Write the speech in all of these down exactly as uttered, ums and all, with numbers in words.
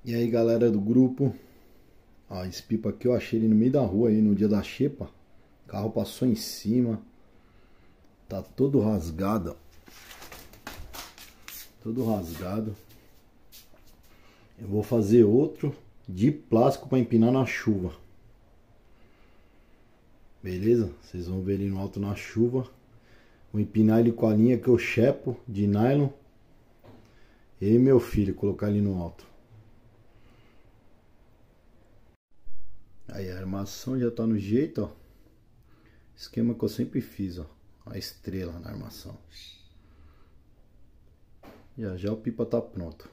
E aí galera do grupo, ó, esse pipa aqui eu achei ele no meio da rua aí no dia da xepa. O carro passou em cima, tá todo rasgado, ó. Todo rasgado. Eu vou fazer outro de plástico para empinar na chuva. Beleza? Vocês vão ver ele no alto na chuva. Vou empinar ele com a linha que eu chepo de nylon. Eu e meu filho, colocar ele no alto. Aí a armação já tá no jeito, ó. Esquema que eu sempre fiz, ó. A estrela na armação. Já já o pipa tá pronto.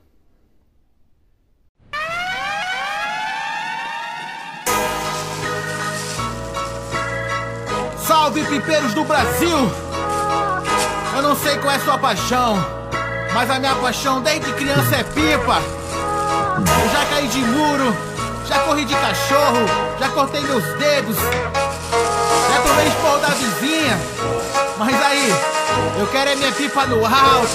Salve, pipeiros do Brasil! Eu não sei qual é sua paixão, mas a minha paixão desde criança é pipa. Eu já caí de muro, já corri de cachorro, já cortei meus dedos, já tomei esporro da vizinha. Mas aí, eu quero é minha pipa no alto.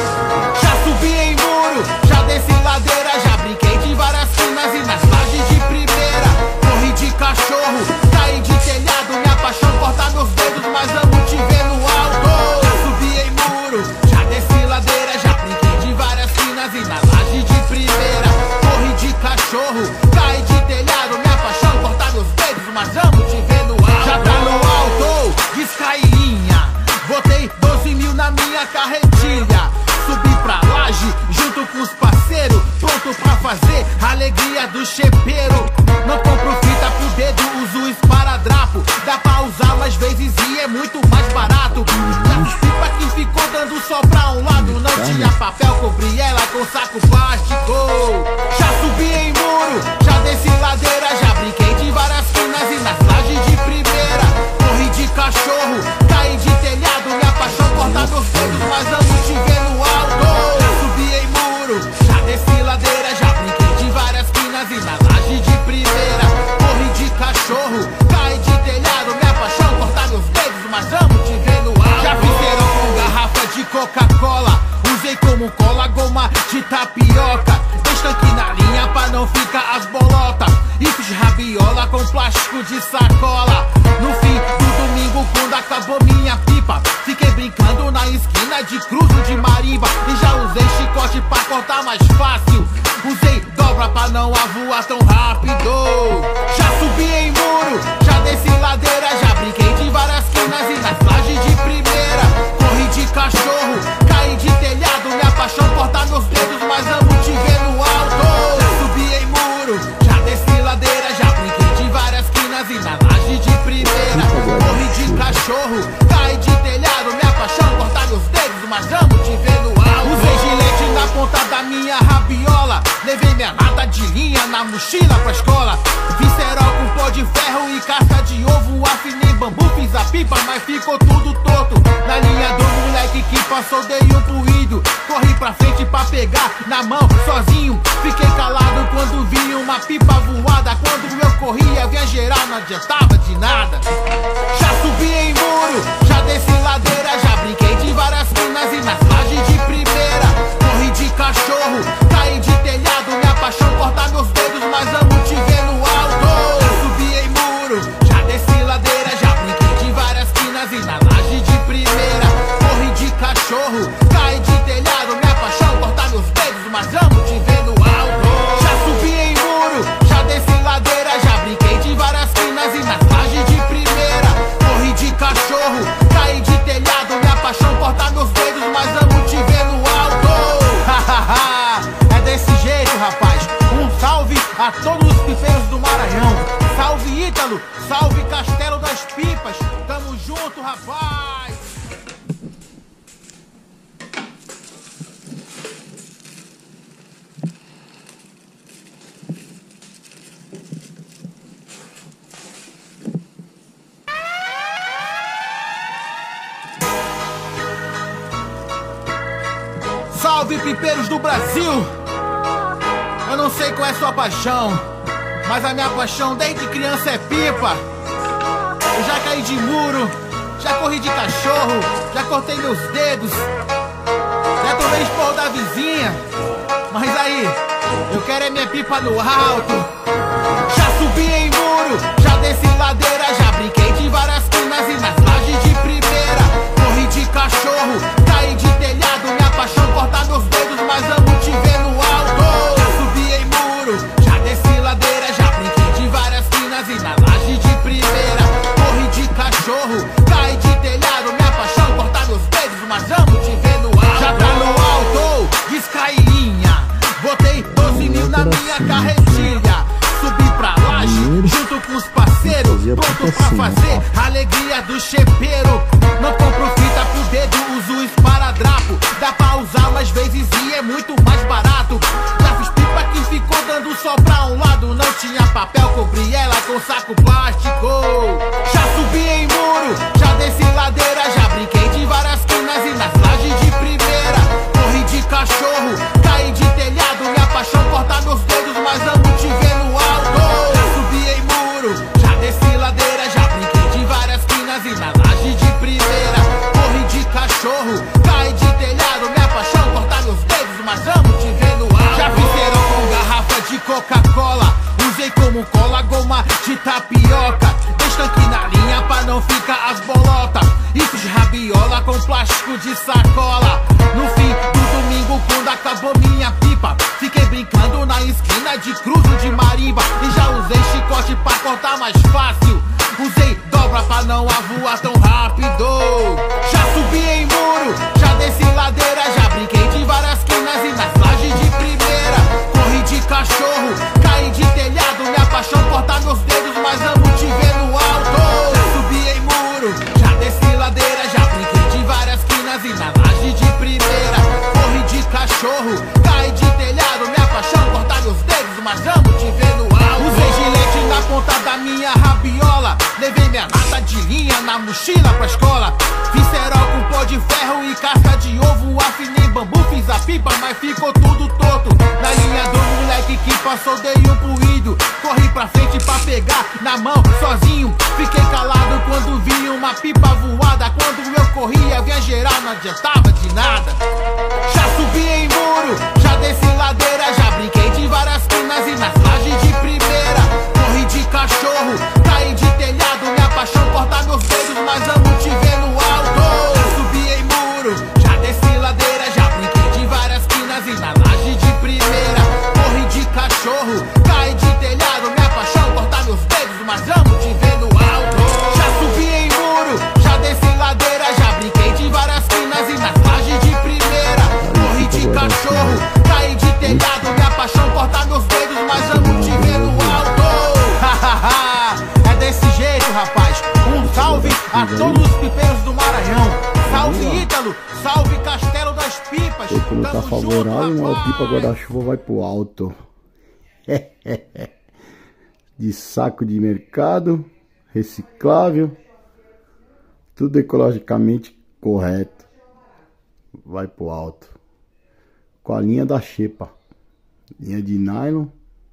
Já subi em muro, já desci ladeira, já brinquei de várias quinas e nas lajes de primeira. Corri de cachorro, caí de telhado, minha paixão cortar meus dedos, mas amo te ver no alto. Já subi em muro, já desci ladeira, já brinquei de várias quinas e na laje de primeira. Corri de cachorro, caí de telhado, minha paixão cortar meus dedos, mas amo te ver no alto. Já tá no alto, descailinha, botei doze mil na minha carretilha. Subi pra laje, junto com os parceiros, pronto pra fazer a alegria do chepeiro. Não compro fita pro dedo, uso esparadrapo. Dá pra usar mais vezes e é muito mais barato. Já pipa que ficou dando só pra um lado, não tinha papel, cobri ela com saco plástico. Já subi em muro, já desci ladeira, já brinquei de várias quinas e nas lajes de primeira. Corri de cachorro, caí de telhado, minha paixão cortar meus dedos, mas amo te ver no alto. Já subi em muro, já desci ladeira, já brinquei de várias quinas e na laje de primeira. Corri de cachorro, caí de telhado, minha paixão cortar meus dedos, mas amo te ver no alto. Já fiz verão com garrafa de Coca-Cola, usei como cola goma de tapioca. Estanque na linha pra não ficar as bolotas, e fiz rabiola com plástico de sacola. No fim do domingo, quando acabou minha pipa, fiquei brincando na esquina de cruzo de marimba. E já usei chicote pra cortar mais fácil, usei dobra pra não avoar tão rápido. Já subi em muro, já desci ladeira, já brinquei de várias quinas e nas lajes de primeira. Corri de cachorro, caí de telhado, minha paixão cortar meus dedos, mas amo te ver no alto. Já subi em muro, já desci ladeira, já brinquei de várias quinas e na laje de primeira. Corri de cachorro, caí de telhado, minha paixão cortar meus dedos, mas amo te ver no alto. Usei gilete na ponta da minha rabiola, levei minha lata de linha na mochila pra escola. Visceral com pó de ferro e casca de ovo, afinei bambu, fiz a pipa, mas ficou tudo torto. Na linha do moleque que passou, dei um puído, corri pra frente pra pegar na mão sozinho. Fiquei calado quando vi uma pipa voada, quando eu corria vinha geral, não adiantava de nada. Já subi em muro, já desci ladeira, já brinquei de várias quinas e nas lajes de primeira. Corri de cachorro, caí de telhado, minha paixão cortar meus dedos, mas amo te ver no alto. Já subi em muro, já desci ladeira, já brinquei de várias quinas e na laje de primeira. Corri de cachorro, caí de telhado, minha paixão cortar meus dedos, mas amo te ver no alto. Já subi em muro, já desci ladeira, já brinquei de várias quinas e nas lajes de primeira. Corri de cachorro, caí de telhado, minha paixão cortar meus dedos, mas amo te ver no alto. É desse jeito, rapaz. Um salve a todos os pipeiros do Maranhão. Salve Ítalo, salve Castelo das Pipas. Tamo junto, rapaz. Salve, pipeiros do Brasil! Eu não sei qual é sua paixão, mas a minha paixão desde criança é pipa. Eu já caí de muro, já corri de cachorro, já cortei meus dedos, já tomei esporro da vizinha. Mas aí, Eu quero é minha pipa no alto. Já subi em muro, já desci ladeira, já brinquei de várias quinas e nas lajes de primeira. Corri de cachorro, caí de telhado, minha paixão corta meus dedos, mas amo te ver no alto. Já subi em muro, já desci ladeira, já brinquei de várias quinas e nas lajes de primeira. Corri de cachorro, caí de telhado, minha paixão corta meus dedos, mas amo te ver no alto. Já tá no alto, descailinha, botei doze mil na minha carretilha. Subi pra laje, junto com os parceiros, pronto pra fazer a alegria do chepeiro. Não compro fita pro dedo, uso esparadrapo. Dá pra usar mais vezes e é muito mais barato. Já fiz pipa que ficou dando só pra um lado. Não tinha papel, cobri ela com saco plástico. Já subi em muro, já desci ladeira, já brinquei de várias quinas e nas lajes de primeira. Corri de cachorro, caí de telhado, minha paixão corta meus dedos, mas amo te ver no alto. Já subi em muro, já desci ladeira, já brinquei de várias quinas e na laje de primeira. Corri de cachorro, caí de telhado, minha paixão corta meus dedos, mas amo te ver no alto. Já fiz cerol com garrafa de Coca-Cola, usei como cola goma de tapioca. Deixa aqui na linha pra não ficar as bolotas. E fiz rabiola com plástico de sacola. No fim do domingo, quando acabou minha pipa, fiquei brincando na esquina de cruzo de marimba. E já usei chicote pra cortar mais fácil, usei dobra pra não avoar tão rápido. Já subi em muro, já desci ladeira, já brinquei de várias quinas e nas lajes de primeira. Corri de cachorro, caí de telhado, minha paixão corta meus dedos, mas amo te ver no alto. Já subi em muro, já desci ladeira, já brinquei de várias quinas e nas lajes de primeira. Corri de cachorro, caí de telhado, minha paixão corta meus dedos, mas amo te ver no alto. Usei gilete na ponta da minha rabiola, levei minha lata de linha na mochila pra escola. Fiz cerol com pó de ferro e casca de ovo, afinei bambu, fiz a pipa, mas ficou tudo torto. Na linha do moleque que passou, dei um puído, corri pra frente pra pegar na mão sozinho. Fiquei calado quando vi uma pipa voada, quando eu corria vinha geral, não adiantava de nada. Já subi em muro, já desci ladeira, já brinquei de várias quinas e nas lajes de primeira. Corri de cachorro, caí de telhado, minha paixão corta meus dedos, mas amo te ver no alto. Já subi em muro, já desci ladeira, já brinquei de várias quinas e nas lajes de primeira. Corri de cachorro, caí de telhado, minha paixão corta meus dedos, mas amo te ver no alto. Já subi em muro, já desci ladeira, já brinquei de várias quinas e nas lajes de primeira. Corri de cachorro, caí de telhado, minha paixão corta meus dedos, mas amo te ver no alto. É desse jeito, rapaz. Um salve a todos os pipeiros do Maranhão. Salve Ítalo, salve Castelo das Pipas. O tempo não tá favorável, mas o pipa guarda-chuva vai pro alto. De saco de mercado, reciclável, tudo ecologicamente correto. Vai pro alto. Com a linha da xepa, linha de nylon.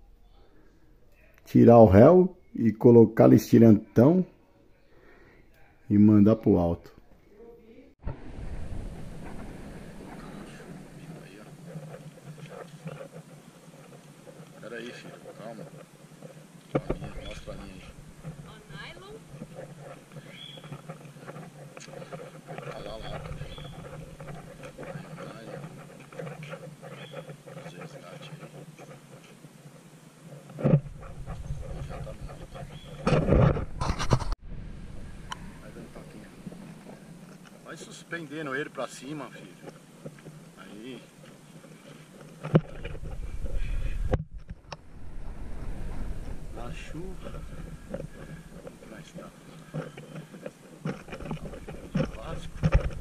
Tirar o réu e colocar no estirantão e mandar pro alto. Pera aí, filho, calma. Mostra a linha aí. Ó, nylon. Olha lá, lata. Nylon. Os resgates aí. Já tá no alto. Vai dando toquinho. Vai suspendendo ele pra cima, filho. Aí. Na chuva. Como é que está? Básico.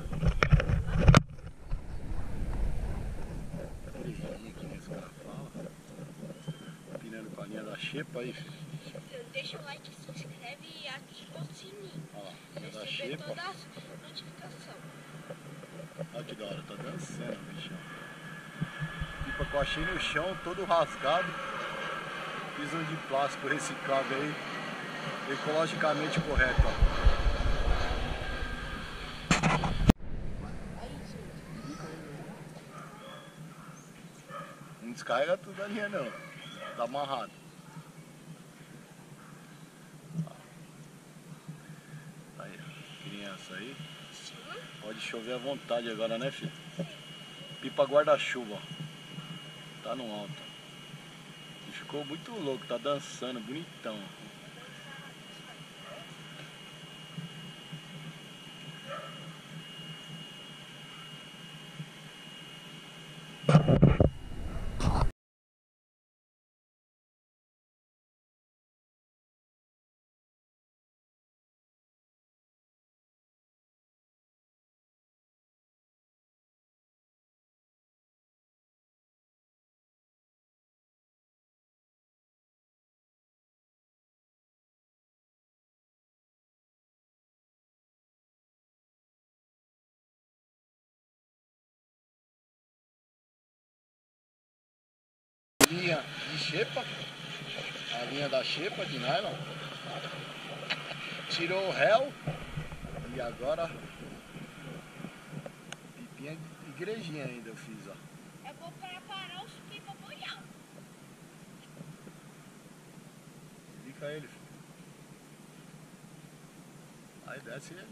Terrinho, que nem esse cara fala. Pinando com a linha da xepa aí, filho. Deixa o like, se inscreve e ativa o sininho. Olha lá, linha da Receber xepa. todas as notificações. Olha que da hora, tá dançando, bichão. Pipa que eu achei no chão, todo rasgado. Fiz um de plástico reciclado aí, ecologicamente correto, ó. descarrega tudo ali não. Tá amarrado. Aí, criança aí. Pode chover à vontade agora, né, filho? Pipa guarda-chuva, ó. Tá no alto. E ficou muito louco, tá dançando, bonitão. Linha de xepa, a linha da xepa de nylon, tirou o réu e agora pipinha de igrejinha ainda eu fiz, ó. Eu vou preparar os pipa boiar. Fica ele, filho. Aí desce ele.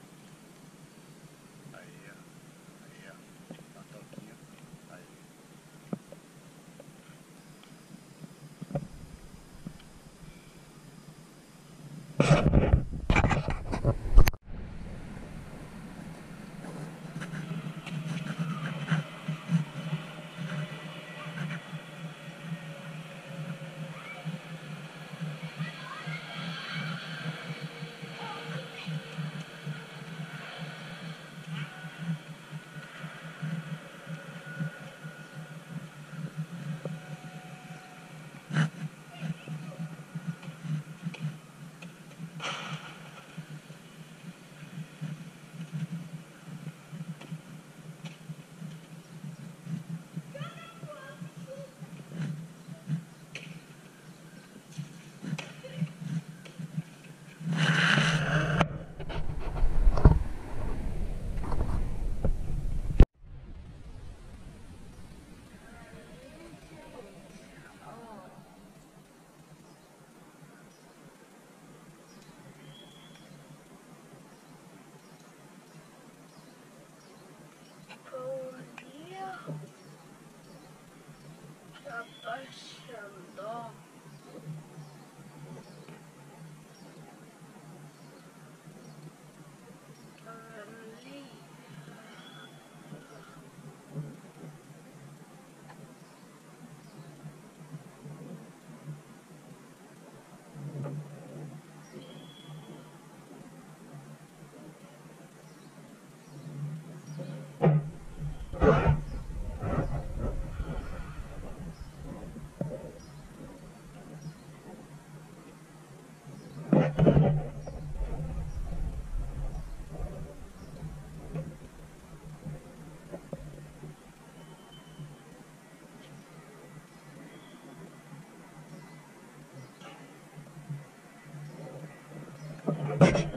Aí, ó. Aí, ó. Na toquinha. Aí. Abaixando. Ali. Thank you.